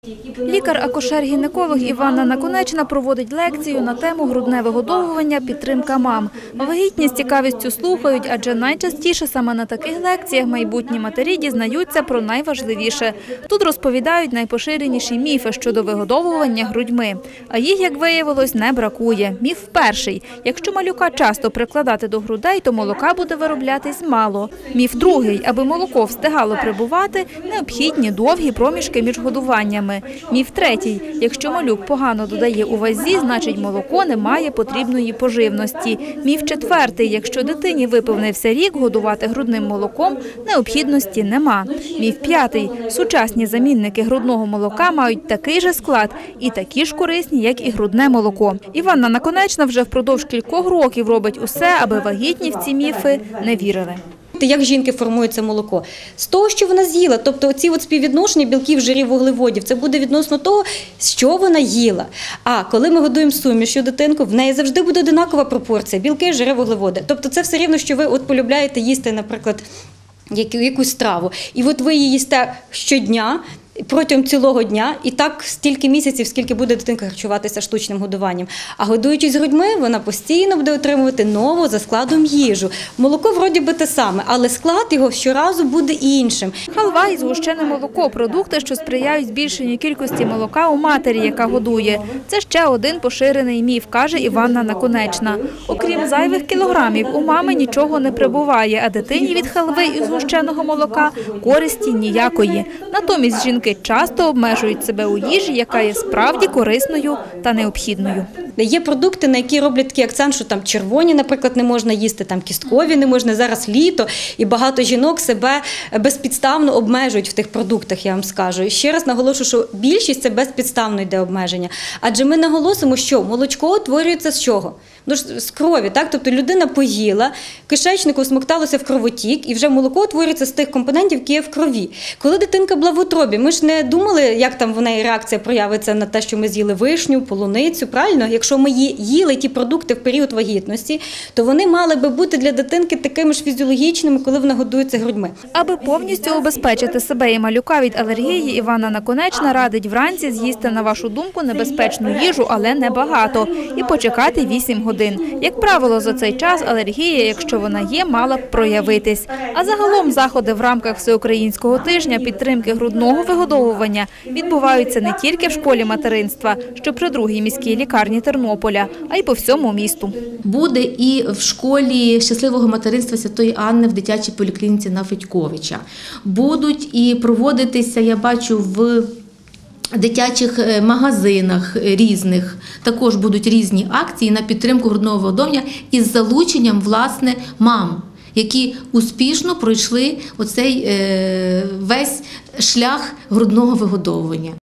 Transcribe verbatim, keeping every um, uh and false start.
Лікар-акушер-гінеколог Іванна Наконечна проводить лекцію на тему «Грудне вигодовування. Підтримка мам». Вагітні з цікавістю слухають, адже найчастіше саме на таких лекціях майбутні матері дізнаються про найважливіше. Тут розповідають найпоширеніші міфи щодо вигодовування грудьми. А їх, як виявилось, не бракує. Міф перший – якщо малюка часто прикладати до грудей, то молока буде вироблятись мало. Міф другий – аби молоко встигало прибувати, необхідні довгі проміжки між годуваннями. Міф третій – якщо малюк погано додає у вазі, значить молоко не має потрібної поживності. Міф четвертий – якщо дитині виповнився рік, годувати грудним молоком необхідності нема. Міф п'ятий – сучасні замінники грудного молока мають такий же склад і такі ж корисні, як і грудне молоко. Іванна Наконечна вже впродовж кількох років робить усе, аби вагітні в ці міфи не вірили. Як жінки формується молоко? З того, що вона з'їла. Тобто ці от співвідношення білків, жирів, вуглеводів, це буде відносно того, що вона їла. А коли ми годуємо сумішю дитинку, в неї завжди буде одинакова пропорція – білки, жири, вуглеводи. Тобто це все рівно, що ви от полюбляєте їсти, наприклад, якусь страву. І от ви її їсте щодня, протягом цілого дня, і так стільки місяців, скільки буде дитинка харчуватися штучним годуванням. А годуючись грудьми, вона постійно буде отримувати нову за складом їжу. Молоко вроді би те саме, але склад його щоразу буде іншим. Халва і згущене молоко – продукти, що сприяють збільшенню кількості молока у матері, яка годує. Це ще один поширений міф, каже Іванна Наконечна. Окрім зайвих кілограмів, у мами нічого не прибуває, а дитині від халви і згущеного молока користі ніякої. Натомість жінки часто обмежують себе у їжі, яка є справді корисною та необхідною. Є продукти, на які роблять такий акцент, що там червоні, наприклад, не можна їсти, там кісткові не можна, зараз літо, і багато жінок себе безпідставно обмежують в тих продуктах, я вам скажу. І ще раз наголошую, що більшість – це безпідставно йде обмеження. Адже ми наголосимо, що молочко утворюється з чого? Ну, з крові, так? Тобто людина поїла, кишечнику всмокталося в кровотік, і вже молоко утворюється з тих компонентів, які є в крові. Коли дитинка була в утробі, ми ж не думали, як там в неї реакція проявиться на те, що ми з'їли вишню, полуницю, правильно? Якщо ми їли ті продукти в період вагітності, то вони мали би бути для дитинки такими ж фізіологічними, коли вона годується грудьми. Аби повністю обезпечити себе і малюка від алергії, Іванна Наконечна радить вранці з'їсти, на вашу думку, небезпечну їжу, але не багато, і почекати вісім годин. Як правило, за цей час алергія, якщо вона є, мала б проявитись. А загалом заходи в рамках Всеукраїнського тижня підтримки грудного вигодовування відбуваються не тільки в школі материнства, що при другій міській лікарні Тернополя, а й по всьому місту. Буде і в школі щасливого материнства Святої Анни в дитячій поліклініці на Федьковича. Будуть і проводитися, я бачу, в дитячих магазинах різних також будуть різні акції на підтримку грудного вигодовування із залученням, власне, мам, які успішно пройшли оцей весь шлях грудного вигодовування.